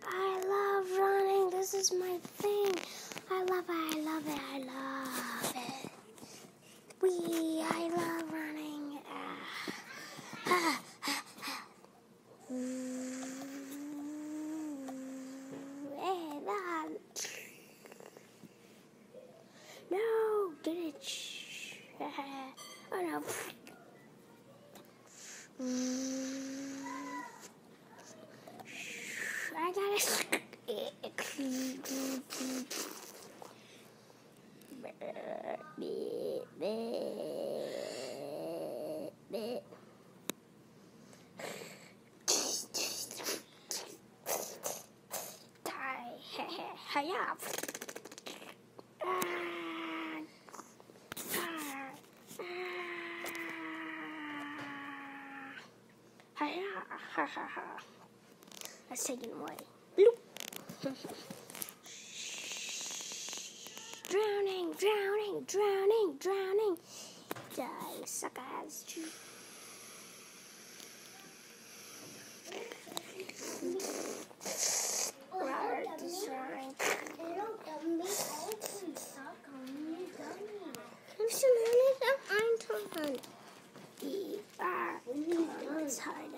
I love running. This is my thing. I love it. I love it. I love it. I love running. No, get it. Oh no. I got it. Let's take it away. Bloop. Drowning, drowning, drowning, drowning. Die, suckers. I'm still learning that I'm tired.